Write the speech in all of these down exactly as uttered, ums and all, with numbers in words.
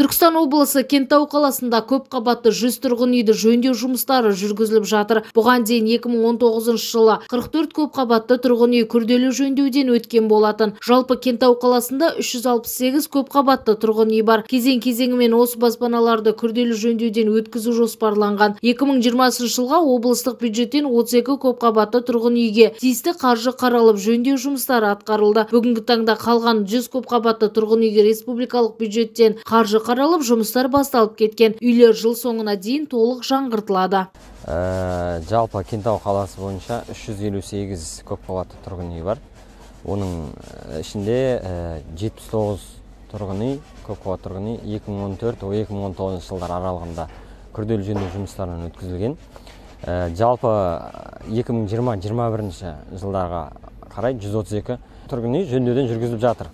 Түркістан облысы Кентау қаласында көп қабатты жүз тұрғын үйді жөндеу жұмыстары жүргізіліп жатыр. Бұған дейін екі мың он тоғызыншы жылы қырық төрт көп қабатты тұрғын үй күрделі жөндеуден өткен болатын. Жалпы Кентау қаласында үш жүз алпыс сегіз көп қабатты тұрғын үй бар. Кезең-кезеңімен осы баспаналарды күрделі жөндеуден өткізу жоспарланған. екі мың жиырмасыншы жылға облыстық бюджеттен отыз екі көп қабатты тұрғын үйге тиісті қаржы қаралып жөндеу жұмыстары атқарылды. Бүгінгі таңда қалған жүз көп қабатты тұрғын үйге республикалық бюджеттен қаржы қаралып, жұмыстар басталып кеткен. Үйлер жыл соңына дейін толық жаңғыртылады. Ә, жалпы Кентау қаласы бойынша үш жүз елу сегіз көпқабатты тұрғын үй бар. Оның ішінде жетпіс тоғыз тұрғын үй, көпқабатты тұрғын үй екі мың он төрт - екі мың он тоғызыншы жылдар аралығында күрделі жөндеу жұмыстарынан өткізілген. Ә, жалпы екі мың жиырма - жиырма бірінші жылдарға қарай жүз отыз екі тұрғын үй жөндеуден жүргізіліп жатыр.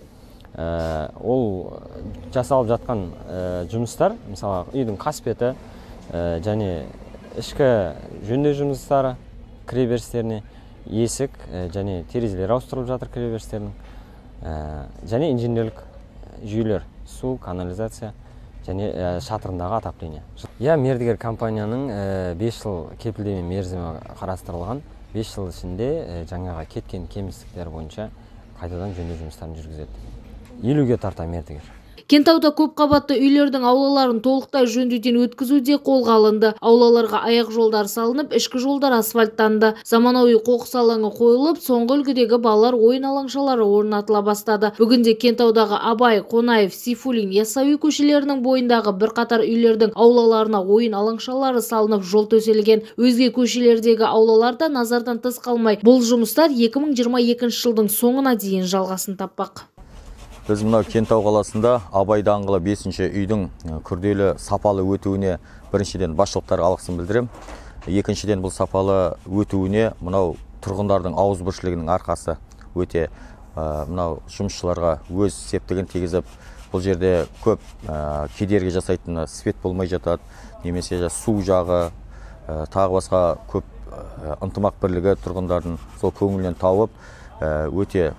Ә, ол жасалып жатқан ә, жұмыстар, мысалы үйдің қасбеті ә, және ішкі жөндеу жұмыстары, кіреберістеріне есік ә, және терезелер ауыстырылып жатыр кіреберістерінің, ә, және инженерлік жүйелер, су, канализация және ә, шатырындағы отопление. Я мердігер компанияның бес жыл кепілдеме мерзімі қарастырылған. бес жыл ішінде жаңаға кеткен кемістіктер бойынша қайтадан жөндеу жұмыстарын жүргізеді. елуге тарта мердігер. Кентауда көп қабатты үйлердің аулаларын толықтай жөндеуден өткізуде қолға алынды. Аулаларға аяқ жолдар салынып, ішкі жолдар асфальттанды. Заманауи қоқыс алаңы қойылып, соңғы үлгідегі балалар ойын алаңшалары орнатыла бастады. Бүгінде Кентаудағы Абай, Қонаев, Сейфуллин, Яссауи көшелерінің бойындағы бірқатар үйлердің аулаларына ойын алаңшалары салынып, жол төселген. Өзге көшелердегі аулаларда назардан тыс қалмай, бұл жұмыстар екі мың жиырма екінші жылдың соңына дейін жалғасын таппақ. Біз мынау Кентау қаласында Абай даңғылы бесінші үйдің күрделі сапалы өтуіне біріншіден басшылықтарға алғысын білдірем. Екіншіден бұл сапалы өтуіне мынау тұрғындардың ауызбіршілігінің арқасы өте мынау жұмысшыларға өз септігін тигізіп, бұл жерде көп кедергі жасайтын свет болмай жатады, немесе су жағы, тағы басқа көп ынтымақ бірлігі тұрғындардың сол көңілінен тауып өте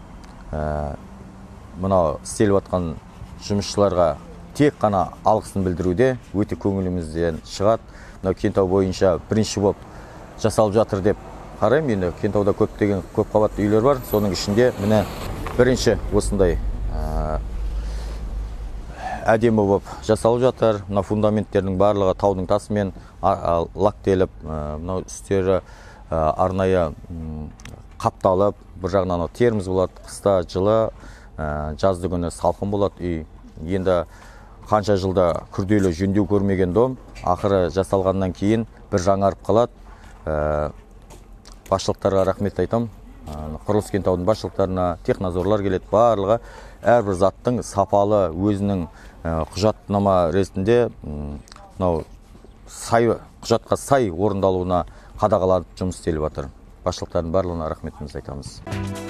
мынау істеліп жатқан жұмысшыларға тек қана алғысын білдіруде өте көңілімізден шығады. Мынау Кентау бойынша бірінші болып жасалып жатыр деп қараймын. Енді Кентауда көптеген көп қабатты үйлер бар. Соның ішінде міне бірінші осындай әдемі болып жасалып жатыр. Мына фундаменттердің барлығы таудың тасымен лактеліп, мынау үстері арнайы қапталып, бір жағынан терміз болады, қыста жылы, жазды күні салқын болады үй. Енді қанша жылда күрделі жөндеу көрмеген дом, ақыры жасалғаннан кейін бір жаңарып қалады. Басшылықтарға рахмет айтам. Құрылыс Кентаудың басшылықтарына, технадзорлар келеді, барлығы әрбір заттың сапалы өзінің құжаттама ретінде құжатқа сай орындалуына қадағаланып жұмыс істеліп жатыр. Басшылықтардың барлығына рахметімізді айтамыз.